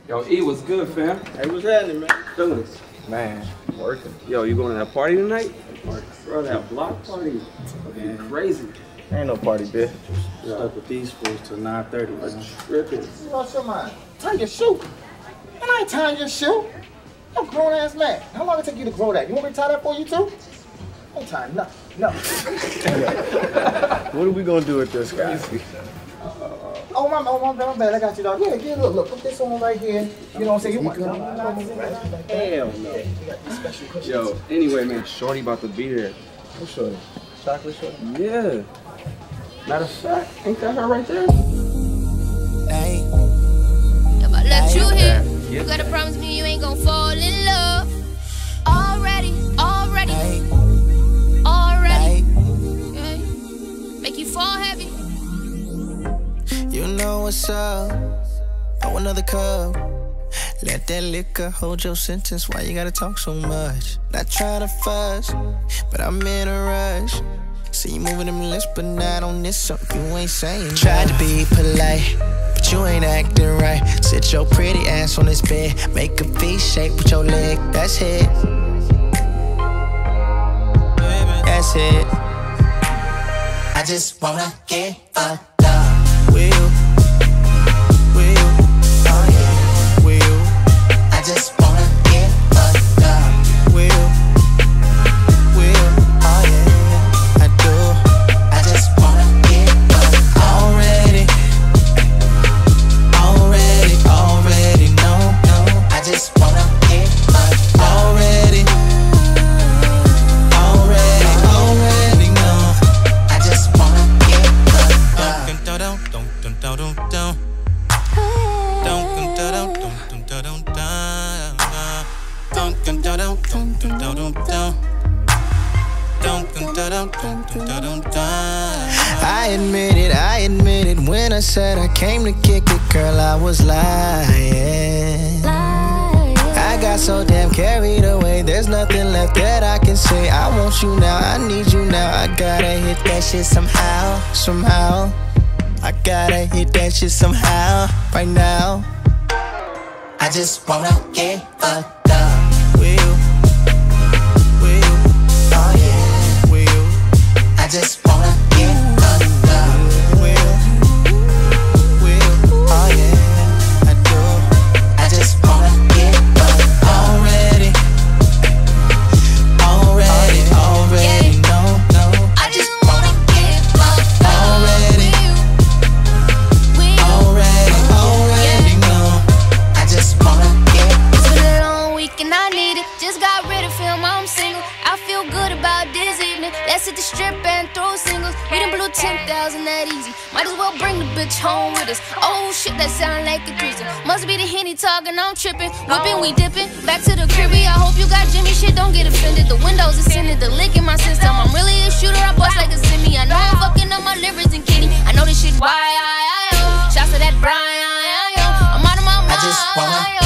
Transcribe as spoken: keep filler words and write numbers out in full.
Yo, E, what's good, fam? Hey, what's happening, man? Feeling Man, working. Yo, you going to that party tonight? Bro, that block party. Man, crazy. Ain't no party, bitch. Yeah. Stuck with these fools till nine thirty, man. Tripping. You lost your mind. Tie your shoe. And I ain't tying your shoe. You're a grown ass man. How long it take you to grow that? You want me to tie that for you too? I ain't tying nothing. No. What are we gonna do with this guy? Oh my, oh my bad, my bad. I got you, dog. Yeah, yeah. Look, look. Put this on right here. You know what I'm saying? You want? No, no, no, Hell no. Yo, anyway, man, Shorty about to be there. Who's Shorty? Chocolate Shorty? Yeah. Matter of fact, ain't that her right there? Hey. If I let you hit, Yeah. you gotta promise me you ain't gonna fall in love. Already, already, Hey. already. Hey. Yeah. Make you fall heavy. You know what's up. Oh, another cup. Let that liquor hold your sentence. Why you gotta talk so much? Not trying to fuss, but I'm in a rush. See you moving them lips, but not on this. So you ain't saying. Tried to be polite, but you ain't acting right. Sit your pretty ass on this bed. Make a V shape with your leg. That's it. That's it. I just wanna get fucked up. Will you? Will you? Oh yeah. Will you? I just wanna get fucked up. Will you? Will you? Oh yeah. I do. I just wanna get fucked up. Already. Already. Already. No, no. I just wanna get fucked up. Already. Already. Already. No. I just wanna get fucked up. Don't, don't, don't, don't, don't. I admit it, I admit it. When I said I came to kick it, girl, I was lying. I got so damn carried away. There's nothing left that I can say. I want you now, I need you now. I gotta hit that shit somehow, somehow. I gotta hit that shit somehow, right now. I just wanna get fucked up. Will you? Will you? Oh yeah. Will you? I just wanna get fucked up. Will you? Will you? Oh yeah. I do. I just wanna get fucked up. Already. Already. Already. No, no. I just wanna get fucked up. Already. Already. Already. No. I just wanna get. It's been a long week and I need it. Just got rid of film, I'm single. I feel good about this evening. Let's hit the strip and throw singles. We done blew ten thousand that easy. Might as well bring the bitch home with us. Oh shit, that sound like a threesome. Must be the Henny talking, I'm tripping. Whipping, we dipping. Back to the cribby. I hope you got Jimmy shit, don't get offended. The windows are sending the lick in my system. I'm really a shooter, I bust like a semi. I know I'm fucking up my livers and kidney. I know this shit why I, I, oh. Shots to that Brian, I, I, oh. I'm out of my mind. I just wanna